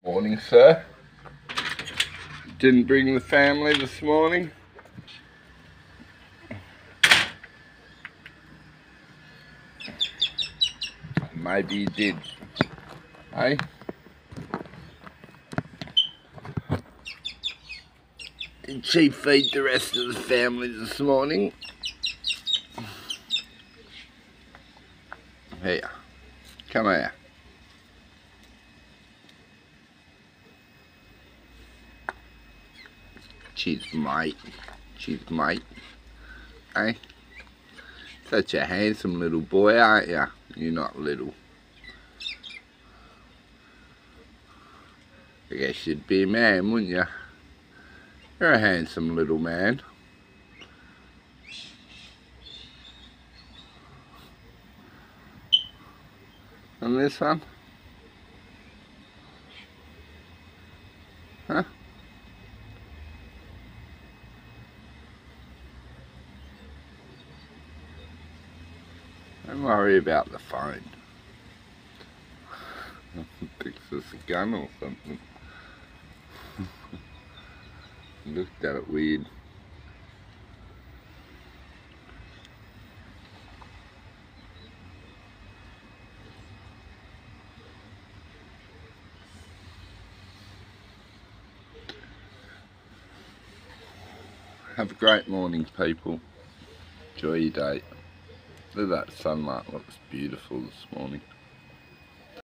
Morning, sir. Didn't bring the family this morning. Maybe you did. Hey? Did she feed the rest of the family this morning? Here. Come here. She's mate. Hey? Such a handsome little boy, aren't you? You're not little. I guess you'd be a man, wouldn't you? You're a handsome little man. And this one? Huh? Don't worry about the phone. Thinks it's a gun or something. Looked at it weird. Have a great morning, people. Enjoy your day. Look at that sunlight, looks beautiful this morning.